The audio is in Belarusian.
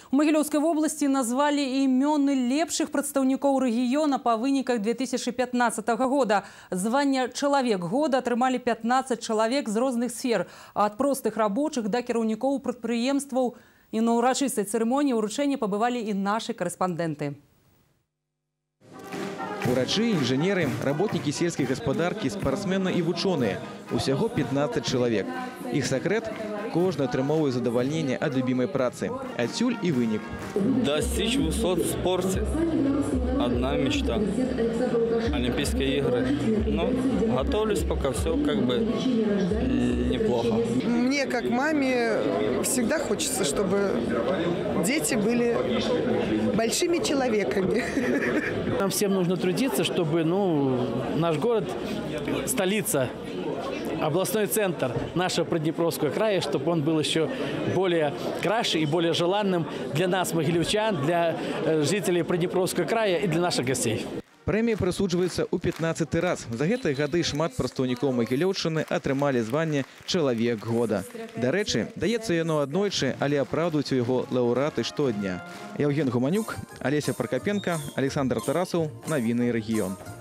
У Магілёўскай области назвали імёны лепшых прадстаўнікоў рэгіёна по выніках 2015 года. Звання «Чалавек года» атрымалі 15 чалавек з розных сфер, ад простых рабочых да кіраўнікоў прадпрыемстваў. І на урачыстай цырымоніі ўручэння пабывалі і нашы корэспандэнты. Урачы, инженеры, работники сельской господарки, спортсмены и ученые. Усяго 15 человек. Их секрет – кожны атрымоўвае задавальненне от любимой працы. Адсюль и вынік. Достичь высот в спорте – одна мечта. Олимпийские игры. Но готовлюсь пока, все как бы неплохо. Мне, как маме, всегда хочется, чтобы дети были большими человеками. Нам всем нужно трудиться, чтобы наш город, столица, областной центр нашего Приднепровского края, чтобы он был еще более краше и более желанным для нас, могилевчан, для жителей Приднепровского края и для наших гостей. Прэмія прысуджваецца ў 15 раз. За гэтыя гады шмат прадстаўнікоў Магілёўшчыны атрымалі званне «Чалавек года». Дарэчы, даецца яно аднойчы, але апраўдваюць у яго лаўрэаты штодня. Яўген Гуманюк, Алеся Пракапенка, Александр Тарасаў. Навіны рэгіён.